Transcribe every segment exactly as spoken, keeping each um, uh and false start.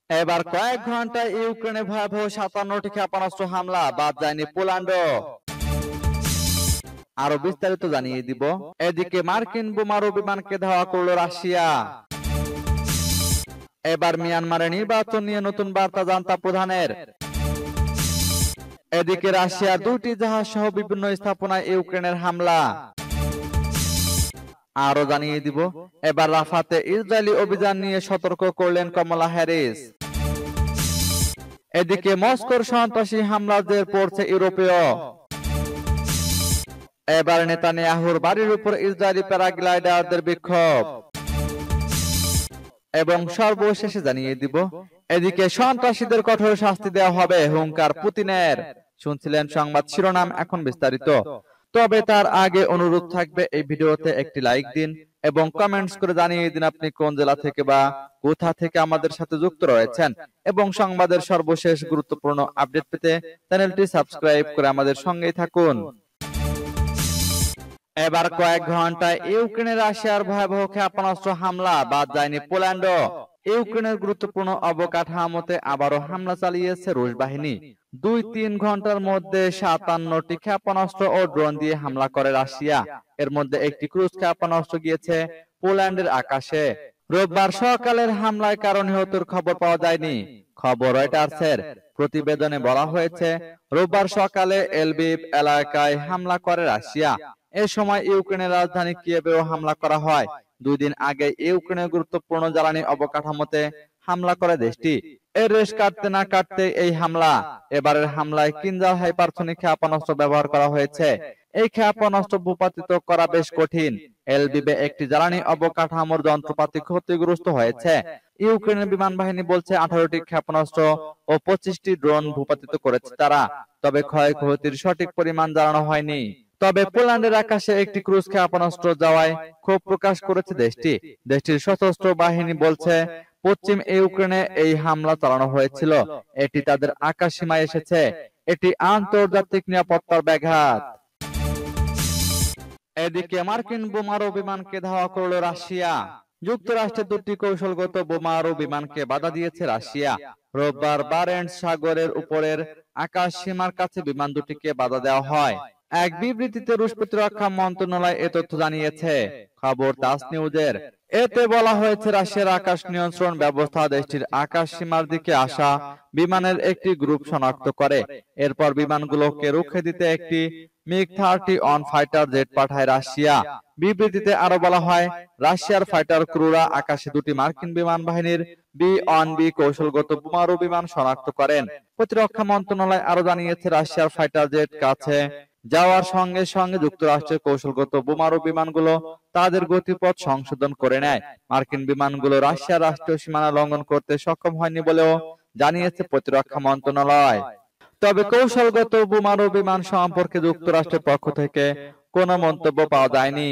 এবার কয়েক ঘন্টায় ইউক্রেনে ভয়াবহ সাতান্নটি ক্ষেপণাস্ত্র হামলা, বাদ যায়নি পোল্যান্ডও। আরো বিস্তারিত জানিয়ে দিব। এদিকে মার্কিন বোমারু বিমানকে ধাওয়া করল রাশিয়া। এবার মিয়ানমারে নির্বাচন নিয়ে নতুন বার্তা জান্তা প্রধানের। এদিকে রাশিয়ার দুটি জাহাজ সহ বিভিন্ন স্থাপনায় ইউক্রেনের হামলা। আরো জানিয়ে দিব। এবার রাফাতে ইসরায়েলি অভিযান নিয়ে সতর্ক করলেন কমলা হ্যারিস। এদিকে মস্কোর সন্ত্রাসী হামলা জের পড়ছে ইউরোপীয়। এবার নেতানিয়াহুর বাড়ির উপর ইসরায়েলি প্যারাগ্লাইডারদের বিক্ষোভ। এবং সর্বশেষে জানিয়ে দিব। এদিকে সন্ত্রাসীদের কঠোর শাস্তি দেওয়া হবে, হুঙ্কার পুতিনের। শুনছিলেন সংবাদ শিরোনাম, এখন বিস্তারিত। তবে তার আগে অনুরোধ থাকবে এই ভিডিওতে একটি লাইক দিন এবং কমেন্টস করে জানিয়ে দিন আপনি কোন জেলা থেকে বা কোথা থেকে আমাদের সাথে যুক্ত রয়েছেন। এবং সংবাদের সর্বশেষ গুরুত্বপূর্ণ আপডেট পেতে চ্যানেলটি সাবস্ক্রাইব করে আমাদের সঙ্গেই থাকুন। এবার কয়েক ঘন্টায় ইউক্রেনে রাশিয়ার ভয়াবহ ক্ষেপণাস্ত্র হামলা, বাদ যায়নি পোল্যান্ডও। ইউক্রেনের গুরুত্বপূর্ণ অবকাঠামোতে আবারও হামলা চালিয়েছে রুশ বাহিনী। দুই তিন ঘন্টার মধ্যে সাতান্নটি ক্ষেপণাস্ত্র ও ড্রোন দিয়ে হামলা করে রাশিয়া। এর মধ্যে একটি ক্রুজ ক্ষেপণাস্ত্র গিয়েছে পোল্যান্ডের আকাশে। রোববার সকালের হামলায় কারণ নিহতের খবর পাওয়া যায়নি। খবর রয়টার্সের। প্রতিবেদনে বলা হয়েছে, রোববার সকালে এলবিভ এলাকায় হামলা করে রাশিয়া। এ সময় ইউক্রেনের রাজধানী কিয়েভেও হামলা করা হয়। দুই দিন আগে ইউক্রেনের গুরুত্বপূর্ণ জ্বালানি অবকাঠামোতে হামলা করে দেশটি। এর রেশ কাটতে না কাটতে এই হামলা। এবারের হামলায় কিনজাল হাইপারসনিক ক্ষেপণাস্ত্র ব্যবহার করা হয়েছে। এই ক্ষেপণাস্ত্র ভূপাতিত করা বেশ কঠিন। এলবিবে একটি জ্বালানি অবকাঠামোর যন্ত্রপাতি ক্ষতিগ্রস্ত হয়েছে। ইউক্রেনের বিমান বাহিনী বলছে আঠারোটি ক্ষেপণাস্ত্র ও পঁচিশটি ড্রোন ভূপাতিত করেছে তারা। তবে ক্ষয়ক্ষতির সঠিক পরিমাণ জানানো হয়নি। তবে পোল্যান্ডের আকাশে একটি ক্রুজ ক্ষেপণাস্ত্র যাওয়ায় ক্ষোভ প্রকাশ করেছে দেশটি। দেশটির সশস্ত্র বাহিনী বলছে, পশ্চিম ইউক্রেনে এই হামলা চালানো হয়েছিল। এটি তাদের আকাশ সীমায় এসেছে। এটি আন্তর্জাতিক নিরাপত্তার ব্যাঘাত। এদিকে মার্কিন বোমারু বিমানকে ধাওয়া করল রাশিয়া। যুক্তরাষ্ট্রের দুটি কৌশলগত বোমারু বিমানকে বাধা দিয়েছে রাশিয়া। রোববার বারেন্টস সাগরের উপরের আকাশ সীমার কাছে বিমান দুটিকে বাধা দেওয়া হয়। এক বিবৃতিতে রুশ প্রতিরক্ষা মন্ত্রণালয় এ তথ্য জানিয়েছে। খবর তাস নিউজের। এতে বলা হয়েছে, রাশিয়ার আকাশ নিয়ন্ত্রণ ব্যবস্থা দেশটির আকাশ সীমার দিকে আসা বিমানের একটি গ্রুপ শনাক্ত করে। এরপর বিমানগুলোকে রুখে দিতে একটি MiG thirty one fighter jet পাঠায় রাশিয়া। বিবৃতিতে আরো বলা হয়, রাশিয়ার ফাইটার ক্রুরা আকাশে দুটি মার্কিন বিমান বাহিনীর বি ওয়ান বি কৌশলগত বোমারু বিমান শনাক্ত করেন। প্রতিরক্ষা মন্ত্রণালয় আরো জানিয়েছে, রাশিয়ার ফাইটার জেট কাছে যাওয়ার সঙ্গে সঙ্গে যুক্তরাষ্ট্রের কৌশলগত বোমারু বিমানগুলো তাদের গতিপথ সংশোধন করে নেয়। মার্কিন বিমানগুলো রাশিয়ার রাষ্ট্রীয় সীমানা লঙ্ঘন করতে সক্ষম হয়নি বলেও জানিয়েছে প্রতিরক্ষা মন্ত্রণালয়। তবে কৌশলগত বোমারু বিমান সম্পর্কে যুক্তরাষ্ট্রের পক্ষ থেকে কোনো মন্তব্য পাওয়া যায়নি।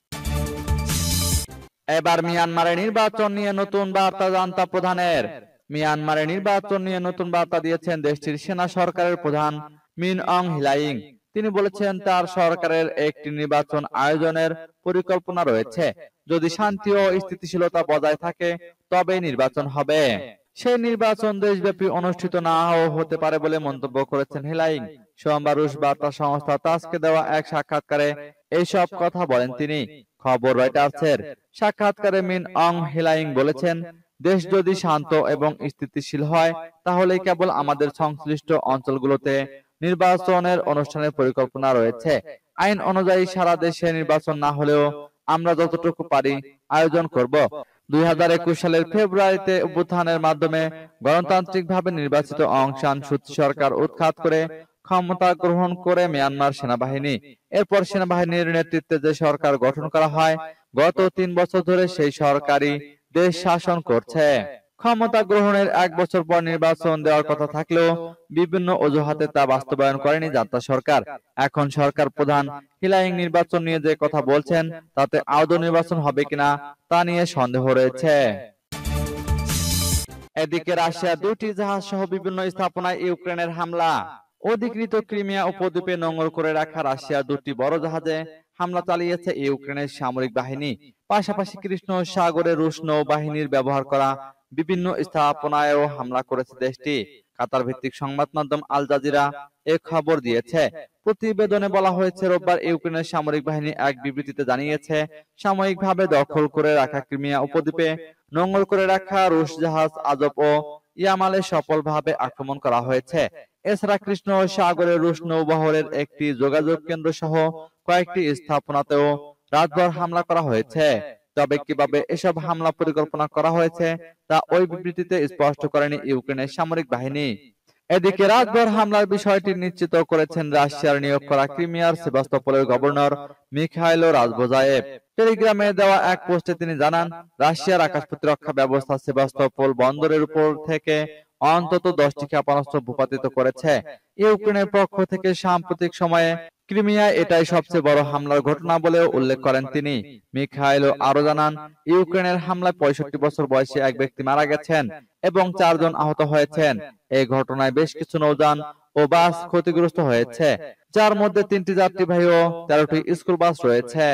এবার মিয়ানমারে নির্বাচন নিয়ে নতুন বার্তা জান্তা প্রধানের। মিয়ানমারে নির্বাচন নিয়ে নতুন বার্তা দিয়েছেন দেশটির সেনা সরকারের প্রধান মিন অং হ্লাইং। তিনি বলেছেন, তার সরকারের একটি নির্বাচন আয়োজনের পরিকল্পনা রয়েছে। যদি শান্তি ও স্থিতিশীলতা বজায় থাকে তবে নির্বাচন হবে। সেই নির্বাচন দেশব্যাপী অনুষ্ঠিত নাও হতে পারে বলে মন্তব্য করেছেন হ্লাইং। সোমবার রুশ বার্তা সংস্থা তাসকে দেওয়া এক সাক্ষাৎকারে এইসব কথা বলেন তিনি। খবর রয়টার্সের। সাক্ষাৎকারে মিন অং হ্লাইং বলেছেন, দেশ যদি শান্ত এবং স্থিতিশীল হয় তাহলে কেবল আমাদের সংশ্লিষ্ট অঞ্চলগুলোতে নির্বাচনের অনুষ্ঠানের পরিকল্পনা রয়েছে। আইন অনুযায়ী সারা দেশে নির্বাচন না হলেও আমরা যতটুকু পারি আয়োজন করব। দুই হাজার একুশ সালের ফেব্রুয়ারিতে অভ্যুত্থানের মাধ্যমে গণতান্ত্রিকভাবে নির্বাচিত অং সান সুচি সরকার উৎখাত করে ক্ষমতা গ্রহণ করে মিয়ানমার সেনাবাহিনী। এরপর সেনাবাহিনীর নেতৃত্বে যে সরকার গঠন করা হয়, গত তিন বছর ধরে সেই সরকারই দেশ শাসন করছে। ক্ষমতা গ্রহণের এক বছর পর নির্বাচন দেওয়ার কথা থাকলেও বিভিন্ন অজুহাতে তা বাস্তবায়ন করেনি জান্তা সরকার। এখন সরকার প্রধান হ্লাইং নির্বাচন নিয়ে যে কথা বলছেন তাতে আদৌ নির্বাচন হবে কিনা তা নিয়ে সন্দেহ রয়েছে। এদিকে রাশিয়া দুটি জাহাজ সহ বিভিন্ন স্থাপনায় ইউক্রেনের হামলা। অধিকৃত ক্রিমিয়া উপদ্বীপে নোঙর করে রাখা রাশিয়ার দুটি বড় জাহাজে হামলা চালিয়েছে ইউক্রেনের সামরিক বাহিনী। পাশাপাশি কৃষ্ণ সাগরে রুশ নৌবাহিনীর ব্যবহার করা বিভিন্ন স্থাপনায়ও হামলা করেছে দেশটি। কাতার ভিত্তিক সংবাদ মাধ্যম আল জাজিরা এ খবর দিয়েছে। প্রতিবেদনে বলা হয়েছে, রোববার ইউক্রেনের সামরিক বাহিনী এক বিবৃতিতে জানিয়েছে, সাময়িকভাবে দখল করে রাখা ক্রিমিয়া উপদ্বীপে নোঙর করে রাখা রুশ জাহাজ আজব ও ইয়ামালে সফলভাবে আক্রমণ করা হয়েছে। এছাড়া কৃষ্ণ সাগরের রুশ নৌবহরের একটি যোগাযোগ কেন্দ্র সহ কয়েকটি স্থাপনাতেও রাতভর হামলা করা হয়েছে। তবে কিভাবে এসব হামলা পরিকল্পনা করা হয়েছে তা ওই বিবৃতিতে স্পষ্ট করেনি ইউক্রেনের সামরিক বাহিনী। এদিকে রাতভর হামলার বিষয়টি নিশ্চিত করেছেন রাশিয়ার নিয়োগ করা ক্রিমিয়ার সেভাস্তোপোলের গভর্নর মিখাইলো রাজবোজায়েভ। টেলিগ্রামে দেওয়া এক পোস্টে তিনি জানান, রাশিয়ার আকাশ প্রতিরক্ষা ব্যবস্থা সেভাস্তোপোল বন্দরের উপর থেকে অন্তত দশটি ক্ষেপণাস্ত্র ভূপাতিত করেছে। ইউক্রেনের পক্ষ থেকে সাম্প্রতিক সময়ে ক্রিমিয়া এটাই সবচেয়ে বড় হামলার ঘটনা বলেও উল্লেখ করেন তিনি। মিখাইলো আরো জানান, ইউক্রেনের হামলায় পঁয়ষট্টি বছর বয়সী এক ব্যক্তি মারা গেছেন এবং চারজন আহত হয়েছেন। এই ঘটনায় বেশ কিছু নৌযান ও বাস ক্ষতিগ্রস্ত হয়েছে, যার মধ্যে তিনটি যাত্রীবাহী ও তেরোটি স্কুল বাস রয়েছে।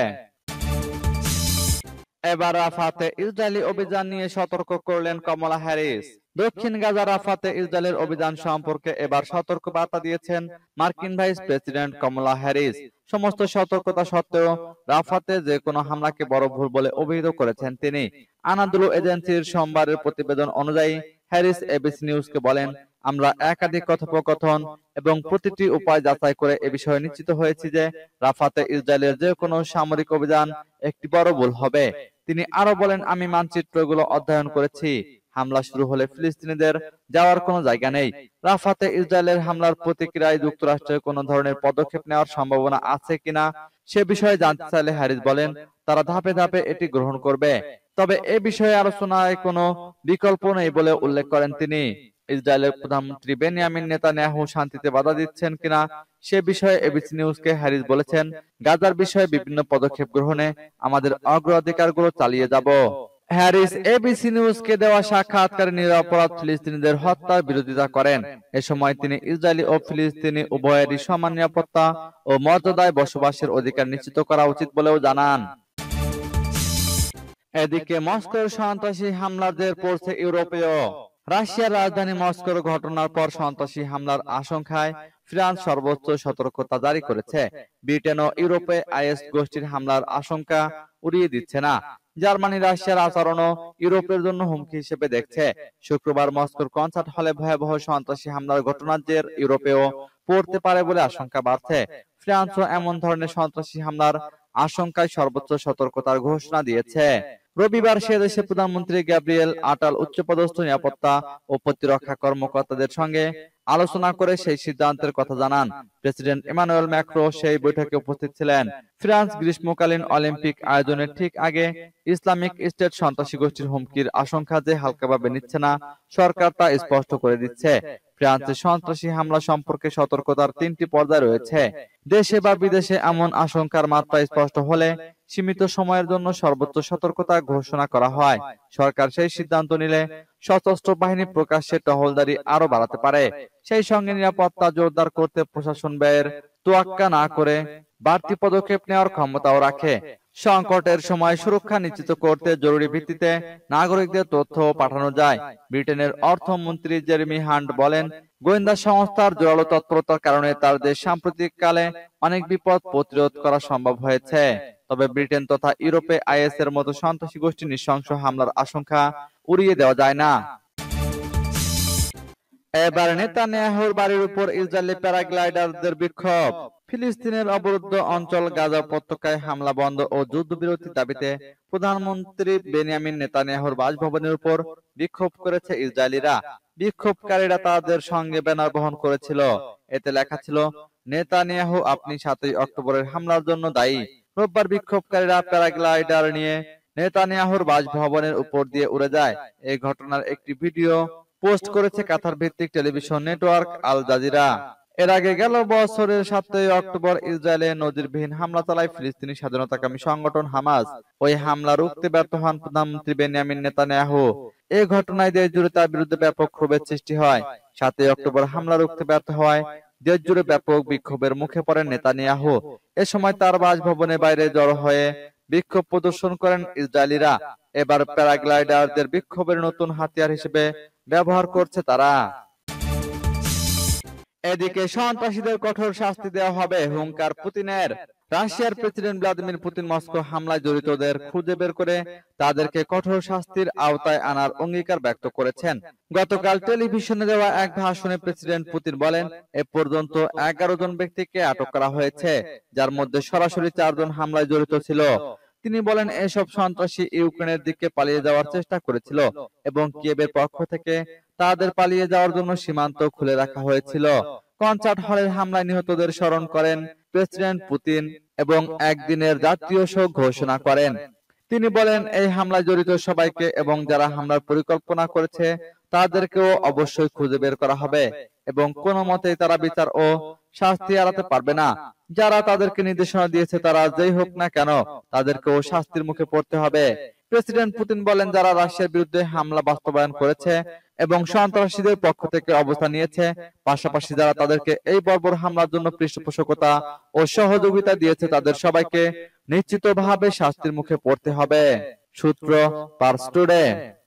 এবার রাফাতে ইসরায়েলি অভিযান নিয়ে সতর্ক করলেন কমলা হ্যারিস। দক্ষিণ গাজা রাফাতে ইসরায়েলের অভিযান সম্পর্কে এবার সতর্ক বার্তা দিয়েছেন মার্কিন ভাইস প্রেসিডেন্ট কমলা হ্যারিস। সমস্ত সতর্কতা সত্ত্বেও রাফাতে যে কোনো হামলাকে বড় ভুল বলে অভিহিত করেছেন তিনি। আনাদুলু এজেন্সির সোমবারের প্রতিবেদন অনুযায়ী হ্যারিস এবিসি নিউজকে বলেন, আমরা একাধিক কথোপকথন এবং প্রতিটি উপায় যাচাই করে এ বিষয়ে নিশ্চিত হয়েছি যে রাফাতে ইসরায়েলের যে কোনো সামরিক অভিযান একটি বড় ভুল হবে। তিনি আরো বলেন, আমি মানচিত্রগুলো অধ্যয়ন করেছি। হামলা শুরু হলে ফিলিস্তিনিদের যাওয়ার কোনো জায়গা নেই। রাফাতে ইসরায়েলের হামলার প্রতিক্রিয়ায় যুক্তরাষ্ট্রের কোনো ধরনের পদক্ষেপ নেওয়ার সম্ভাবনা আছে কিনা সে বিষয়ে জানতে চাইলে হ্যারিস বলেন, তারা ধাপে ধাপে এটি গ্রহণ করবে, তবে এ বিষয়ে আলোচনায় কোনো বিকল্প নেই বলে উল্লেখ করেন তিনি। ইসরায়েলের প্রধানমন্ত্রী বেনিয়ামিন নেতানিয়াহু শান্তিতে বাধা দিচ্ছেন কিনা সে বিষয়ে এবিসি নিউজকে হ্যারিস বলেছেন, গাজার বিষয়ে বিভিন্ন পদক্ষেপ গ্রহণে আমাদের অগ্রাধিকারগুলো চালিয়ে যাব। হ্যারিস এবিসি নিউজকে দেওয়া সাক্ষাৎকারে নিরপরাধ ফিলিস্তিনিদের হত্যার বিরোধিতা করেন। এ সময় তিনি ইসরায়েলি ও ফিলিস্তিনি উভয়েরই সমান নিরাপত্তা ও মর্যাদায় বসবাসের অধিকার নিশ্চিত করা উচিত বলেও জানান। এদিকে মস্কোর সন্ত্রাসী হামলার জের পড়ছে ইউরোপেও। রাশিয়ার রাজধানী মস্কোর ঘটনার পর সন্ত্রাসী হামলার আশঙ্কায় ফ্রান্স সর্বোচ্চ সতর্কতা জারি করেছে। ব্রিটেন ও ইউরোপে আইএস গোষ্ঠীর হামলার আশঙ্কা উড়িয়ে দিচ্ছে না। জার্মানি রাশিয়ার আচরণও ইউরোপের জন্য হুমকি হিসেবে দেখছে। শুক্রবার মস্কোর কনসার্ট হলে ভয়াবহ সন্ত্রাসী হামলার ঘটনার জের ইউরোপেও পড়তে পারে বলে আশঙ্কা বাড়ছে। ফ্রান্সও এমন ধরনের সন্ত্রাসী হামলার আশঙ্কায় সর্বোচ্চ সতর্কতার ঘোষণা দিয়েছে। রবিবার সে দেশের প্রধানমন্ত্রী গ্যাব্রিয়েল আটাল উচ্চপদস্থ নিরাপত্তা ও প্রতিরক্ষা কর্মকর্তাদের সঙ্গে আলোচনা করে সেই সিদ্ধান্তের কথা জানান। প্রেসিডেন্ট ইমানুয়েল ম্যাক্রো সেই বৈঠকে উপস্থিত ছিলেন। ফ্রান্স গ্রীষ্মকালীন অলিম্পিক আয়োজনের ঠিক আগে ইসলামিক স্টেট সন্ত্রাসী গোষ্ঠীর হুমকির আশঙ্কা যে হালকাভাবে নিচ্ছে না, সরকার তা স্পষ্ট করে দিচ্ছে। ফ্রান্সে সন্ত্রাসী হামলা সম্পর্কে সতর্কতার তিনটি পর্যায় রয়েছে। দেশে বা বিদেশে এমন আশঙ্কার মাত্রা স্পষ্ট হলে সীমিত সময়ের জন্য সর্বোচ্চ সতর্কতা ঘোষণা করা হয়। সরকার সেই সিদ্ধান্ত নিলে সশস্ত্র বাহিনী প্রকাশ্যে টহলদারি আরো বাড়াতে পারে। সেই সঙ্গে নিরাপত্তা জোরদার করতে প্রশাসন ব্যয়ের তোয়াক্কা না করে বাড়তি পদক্ষেপ নেওয়ার ক্ষমতাও রাখে। সংকটের সময় সুরক্ষা নিশ্চিত করতে জরুরি ভিত্তিতে নাগরিকদের তথ্য পাঠানো যায়। ব্রিটেনের অর্থমন্ত্রী জেরেমি হান্ট বলেন, গোয়েন্দা সংস্থার জোরালো তৎপরতার কারণে তার দেশ সাম্প্রতিককালে অনেক বিপদ প্রতিরোধ করা সম্ভব হয়েছে। তবে ব্রিটেন তথা ইউরোপে আইএস এর মতো সন্ত্রাসী গোষ্ঠী নৃশংস হামলার আশঙ্কা উড়িয়ে দেওয়া যায় না। এবার নেতানিয়াহুর বাড়ির উপর ইসরায়েলি প্যারাগ্লাইডারদের বিক্ষোভ। ফিলিস্তিনের অবরুদ্ধ অঞ্চল গাজা উপত্যকায় হামলা বন্ধ ও যুদ্ধবিরতির দাবিতে প্রধানমন্ত্রী বেনিয়ামিন নেতানিয়াহুর বাসভবনের উপর বিক্ষোভ করেছে ইসরায়েলিরা। বিক্ষোভকারীরা তাদের সঙ্গে ব্যানার বহন করেছিল। এতে লেখা ছিল, নেতানিয়াহু আপনি সাতই অক্টোবরের হামলার জন্য দায়ী। রোববার বিক্ষোভকারীরা প্যারাগ্লাইডার নিয়ে নেতানিয়াহুর বাসভবনের উপর দিয়ে উড়ে যায়। এই ঘটনার একটি ভিডিও পোস্ট করেছে কাতার ভিত্তিক টেলিভিশন নেটওয়ার্ক আল জাজিরা। এর আগে গেল বছরের সাতই অক্টোবর ইসরায়েলে নজিরবিহীন হামলা চালায় ফিলিস্তিনি স্বাধীনতাকামী সংগঠন হামাস। ওই হামলা রুখতে ব্যর্থ হন প্রধানমন্ত্রী বেনিয়ামিন নেতানিয়াহু। এই ঘটনায় দেশ জুড়ে তার বিরুদ্ধে ব্যাপক ক্ষোভের সৃষ্টি হয়। সাতই অক্টোবর হামলা রুখতে ব্যর্থ হওয়ায় দেশ জুড়ে ব্যাপক বিক্ষোভের মুখে পড়েন নেতানিয়াহু। এ সময় তার বাসভবনের বাইরে জড়ো হয়ে বিক্ষোভ প্রদর্শন করেন ইসরায়েলিরা। এবার প্যারাগ্লাইডারদের বিক্ষোভের নতুন হাতিয়ার হিসেবে ব্যবহার করছে তারা। এদিকে সন্ত্রাসীদের কঠোর শাস্তি দেওয়া হবে হুঙ্কার পুতিনের। রাশিয়ার প্রেসিডেন্ট ভ্লাদিমির পুতিন মস্কো হামলায় জড়িতদের খুঁজে বের করে তাদেরকে কঠোর শাস্তির আওতায় আনার অঙ্গীকার ব্যক্ত করেছেন। গতকাল টেলিভিশনে দেওয়া এক ভাষণে প্রেসিডেন্ট পুতিন বলেন, এ পর্যন্ত এগারো জন ব্যক্তিকে আটক করা হয়েছে, যার মধ্যে সরাসরি চারজন হামলায় জড়িত ছিল। তিনি বলেন, এসব সন্ত্রাসী ইউক্রেনের দিকে পালিয়ে যাওয়ার চেষ্টা করেছিল এবং কিয়েভের পক্ষ থেকে তাদের পালিয়ে যাওয়ার জন্য সীমান্ত খুলে রাখা হয়েছিল। কনসার্ট হলের হামলায় নিহতদের স্মরণ করেন প্রেসিডেন্ট পুতিন এবং একদিনের জাতীয় শোক ঘোষণা করেন। তিনি বলেন, এই হামলায় জড়িত সবাইকে এবং যারা হামলার পরিকল্পনা করেছে তাদেরকেও অবশ্যই খুঁজে বের করা হবে এবং কোনো মতেই তারা বিচার ও শাস্তি এড়াতে পারবে না। যারা তাদেরকে নির্দেশনা দিয়েছে তারা যেই হোক না কেন তাদেরকেও শাস্তির মুখে পড়তে হবে। প্রেসিডেন্ট পুতিন বলেন, যারা রাশিয়ার বিরুদ্ধে হামলা বাস্তবায়ন করেছে এবং সন্ত্রাসীদের পক্ষ থেকে অবস্থান নিয়েছে, পাশাপাশি যারা তাদেরকে এই বর্বর হামলার জন্য পৃষ্ঠপোষকতা ও সহযোগিতা দিয়েছে, তাদের সবাইকে নিশ্চিতভাবে শাস্তির মুখে পড়তে হবে। সূত্র পার্স টুডে।